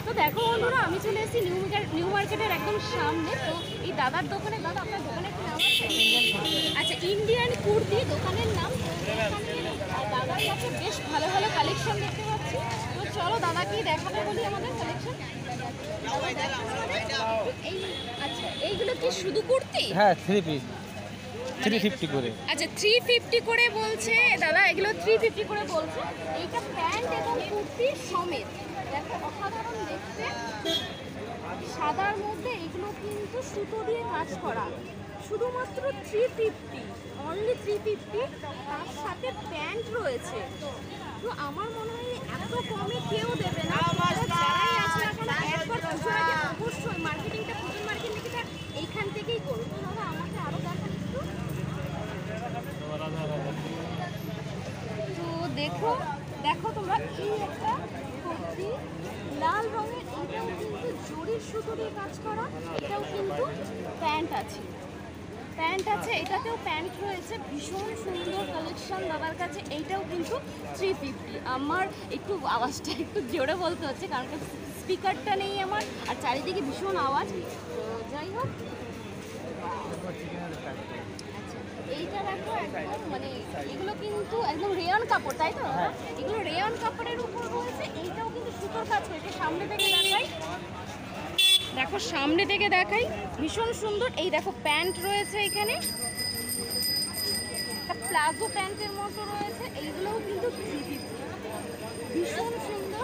তো দেখো বন্ধুরা, আমি চলে এসেছি নিউ মার্কেটের একদম সামনে। তো এই দাদার দোকানে, দাদা আপনার দোকানের কি নাম আছে? আচ্ছা, ইন্ডিয়ান কুর্তি দোকানের নাম। দাদার কাছে বেশ ভালো ভালো কালেকশন দেখতে পাচ্ছি। তো চলো দাদাকে দেখাতে বলি আমাদের কালেকশন। এই আচ্ছা, এইগুলো কি শুধু কুর্তি? হ্যাঁ, 3 পিস 350 করে। আচ্ছা, 350 করে বলছে দাদা, এগুলো 350 করে বলছে। এইটা প্যান্ট এবং কুর্তি সমেত, দেখো অসাধারণ দেখতে। সাদার মধ্যে এগুলো কিন্তু সুতো দিয়ে কাজ করা, শুধুমাত্র 350, অনলি 350। তার সাথে প্যান্ট রয়েছে। তো আমার মনে হয় এত কমে কেউ দেবে না। যারাই আছে এখন একবার পুজোর আগে অবশ্যই মার্কেটিংটা, পুজোর মার্কেটিংটা এইখান থেকেই করুন। তো দাদা আমাকে আরও দেখান একটু। তো দেখো দেখো তোমরা, এই একটা কুর্তি লাল রঙের, এটাও কিন্তু জরির সুতো দিয়ে কাজ করা। এটাও কিন্তু প্যান্ট আছে, এটাতেও প্যান্ট রয়েছে। ভীষণ সুন্দর কালেকশন দাদার কাছে। এইটাও কিন্তু 350। আমার একটু আওয়াজটা একটু জোরে বলতে হচ্ছে, কারণ স্পিকারটা নেই আমার, আর চারিদিকে ভীষণ আওয়াজ। তো যাই হোক, এইটা দেখো একদম মানে এগুলো কিন্তু একদম রেয়ন কাপড়, তাই তো? এগুলো রেয়ন কাপড়ের উপর রয়েছে। এইটাও কিন্তু সুতোর কাজ করে। সামনে থেকে দেখাই, দেখো সামনে থেকে দেখাই, ভীষণ সুন্দর। এই দেখো প্যান্ট রয়েছে এখানে, একটা প্লাজো প্যান্টের মতো রয়েছে। এইগুলোও কিন্তু ভীষণ সুন্দর।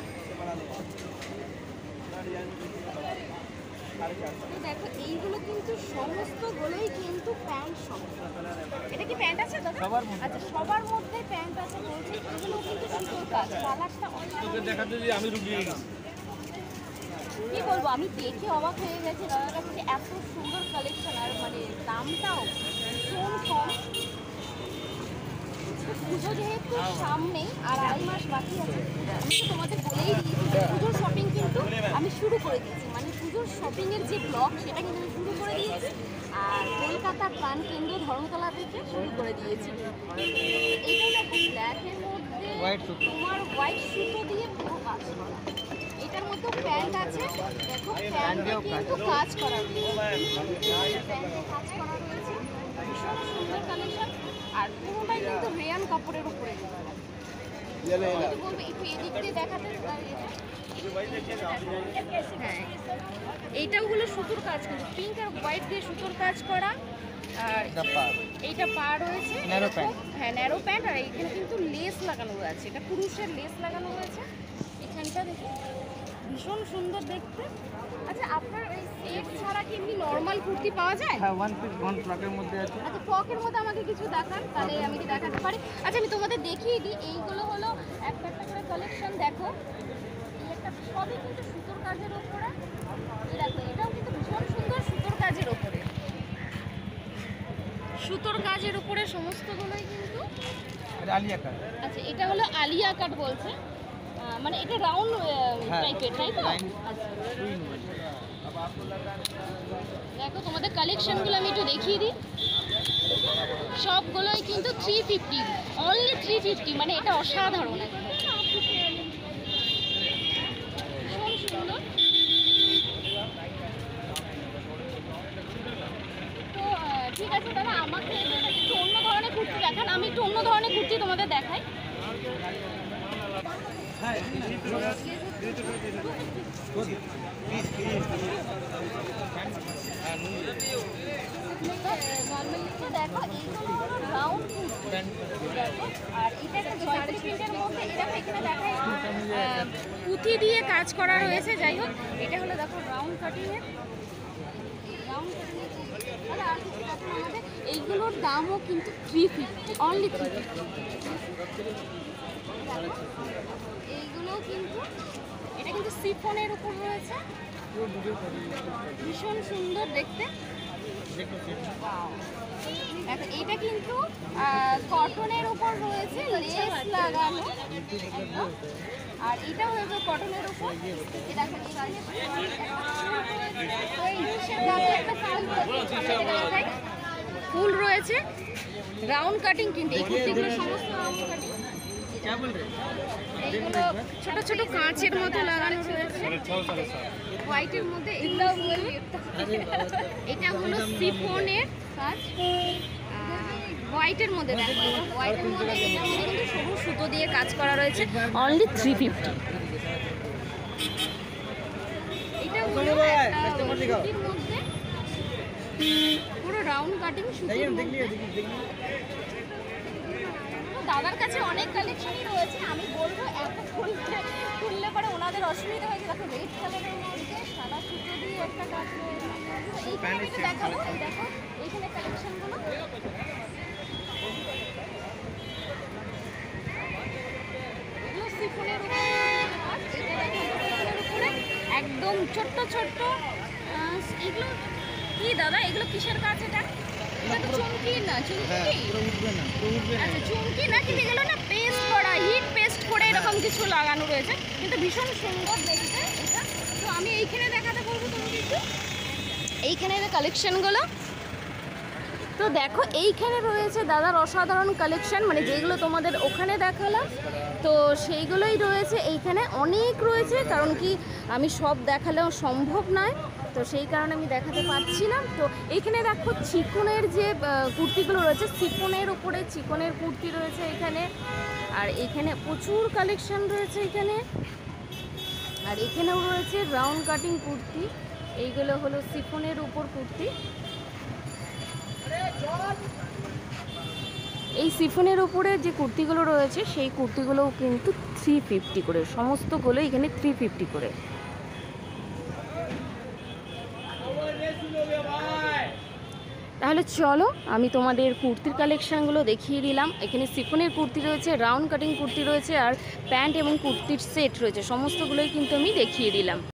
দেখো এইগুলো কিন্তু সমস্তগুলোই কিন্তু প্যান্ট সব। এটা কি প্যান্ট আছে দাদা? আচ্ছা, সবার মধ্যে প্যান্ট আছে বলছি। এগুলো কিন্তু সুন্দর কাজ, কালারটা আমি রুগিয়ে গেছি। কি বলবো, আমি দেখে অবাক হয়ে গেছি দাদার কাছে এত সুন্দর কালেকশন, আর মানে দামটাও ভীষণ কম। পুজো যেহেতু সামনেই আর 2.5 মাস বাকি আছে, আমি তো তোমাদের বলেই দিয়েছি যে পুজোর শপিং কিন্তু আমি শুরু করে দিয়েছি। মানে পুজোর শপিংয়ের যে ব্লগ, সেটা কিন্তু আমি শুরু করে দিয়েছি। আর কলকাতার প্রাণ কেন্দ্র ধর্মতলা থেকে শুরু করে দিয়েছি। এইটা দেখো ব্ল্যাকের মধ্যে তোমার হোয়াইট সুতো দিয়ে পুরো কাজ করা। এটার মধ্যে প্যান্ট আছে, দেখো প্যান্টে কিন্তু কাজ করা রয়েছে, প্যান্টে কাজ করা রয়েছে। ভীষণ সুন্দর কালেকশন, আর পুরোটাই কিন্তু রেয়ান কাপড়ের উপরে। বলবো একটু এদিক দিয়ে দেখাতে। হ্যাঁ, এইটাও হলো সুতোর কাজ, কিন্তু পিঙ্ক আর হোয়াইট দিয়ে সুতোর কাজ করা। আর এইটা পা রয়েছে, হ্যাঁ ন্যারো প্যান্ট। আর এইখানে কিন্তু লেস লাগানো আছে, এটা পুরুষের লেস লাগানো রয়েছে এখানটা, দেখো ভীষণ সুন্দর দেখতে। আচ্ছা, আপনার এই সেট ছাড়া কি এমনি নর্মাল কুর্তি পাওয়া যায়? হ্যাঁ, ওয়ান পিস ওয়ান ফ্রকের মধ্যে আছে। আচ্ছা, ফ্রকের মধ্যে আমাকে কিছু দেখান, তাহলে আমি কি দেখাতে পারি। আচ্ছা, আমি তোমাদের দেখিয়ে দিই। এইগুলো হলো একটা একটা করে কালেকশন। দেখো এই একটা, সবই কিন্তু সুতোর কাজের ওপরে। এই দেখো, এটাও কিন্তু ভীষণ সুন্দর সুতোর কাজের ওপরে, সুতোর কাজের উপরে সমস্তগুলোই কিন্তু। আলিয়া কাট। আচ্ছা, এটা হলো আলিয়া কাট বলছে, মানে এটা রাউন্ড টাইপের, তাই তো? আচ্ছা, দেখো তোমাদের কালেকশনগুলো আমি একটু দেখিয়ে দিই। সবগুলোই কিন্তু 350, অনলি 350। মানে এটা অসাধারণ, ভীষণ সুন্দর। তো ঠিক আছে দাদা, আমাকে একটু অন্য ধরনের কুর্তি দেখান। আমি একটু অন্য ধরনের কুর্তি তোমাদের দেখাই। দেখো এইগুলো হলো রাউন্ড কুর্তি, আর এটা একটা জয়পুরি প্রিন্টের মধ্যে। এটা এখানে দেখায় পুঁথি দিয়ে কাজ করা রয়েছে। যাই হোক, এটা হলো দেখো রাউন্ড কাটিংয়ের, এইগুলোর দামও কিন্তু 350, অনলি 350। এইগুলোও কিন্তু, এটা কিন্তু সিফনের উপর রয়েছে, ভীষণ সুন্দর দেখতে। দেখো এটা কিন্তু কটনের উপর রয়েছে, লেস লাগানো। আর এটা হয়েছে কটনের উপর। দেখো ফুল রয়েছে, রাউন্ড কাটিং। কিন্তু এই কুর্তিগুলো সমস্ত রাউন্ড কাটিং। এইগুলো ছোট ছোট কাঁচের মতো লাগানো রয়েছে। হোয়াইটের মধ্যে এগুলো এটা হলো সিফনের কাজ। হোয়াইটের মধ্যে দেখো, হোয়াইটের মধ্যে এটার মধ্যে কিন্তু সবুজ সুতো দিয়ে কাজ করা রয়েছে, অনলি 350। এটা হলো একটা সুতির মধ্যে পুরো রাউন্ড কাটিং সুতির মধ্যে। দাদার কাছে অনেক কালেকশনই রয়েছে, আমি বলবো এত খুললে পরে ওনাদের অসুবিধা হয়েছে। দেখো রেড কালারের মধ্যে সাদা সুতো দিয়ে একটা কাজ রয়েছে। এইখানে কিন্তু দেখাবো, এই দেখো এইখানে কালেকশনগুলো। এগুলো সিফনের উপরে কাজ, এটা দেখো সিফনের উপরে একদম ছোট্ট ছোট্ট। এগুলো কি দাদা, এগুলো কিসের কাজ? এটা এটা তো চুমকি না, চুমকি আচ্ছা চুমকি না, কিন্তু এগুলো না পেস্ট করা, হিট পেস্ট করে এরকম কিছু লাগানো রয়েছে, কিন্তু ভীষণ সুন্দর দেখতে এটা। তো আমি এইখানে দেখাতে বলবো তোমাকে একটু এইখানে কালেকশনগুলো। তো দেখো এইখানে রয়েছে দাদার অসাধারণ কালেকশন, মানে যেগুলো তোমাদের ওখানে দেখালাম তো সেইগুলোই রয়েছে এইখানে। অনেক রয়েছে, কারণ কি আমি সব দেখালেও সম্ভব নয়, তো সেই কারণে আমি দেখাতে পারছি না। তো এইখানে দেখো চিকনের যে কুর্তিগুলো রয়েছে, চিকনের উপরে চিকনের কুর্তি রয়েছে এখানে। আর এখানে প্রচুর কালেকশন রয়েছে এখানে। আর এখানেও রয়েছে রাউন্ড কাটিং কুর্তি, এইগুলো হলো চিকনের উপর কুর্তি। এই সিফনের উপরে যে কুর্তিগুলো রয়েছে সেই কুর্তিগুলোও কিন্তু 350 করে, সমস্তগুলো এখানে 350 করে। তাহলে চলো আমি তোমাদের কুর্তির কালেকশানগুলো দেখিয়ে দিলাম। এখানে সিফনের কুর্তি রয়েছে, রাউন্ড কাটিং কুর্তি রয়েছে, আর প্যান্ট এবং কুর্তির সেট রয়েছে, সমস্তগুলোই কিন্তু আমি দেখিয়ে দিলাম।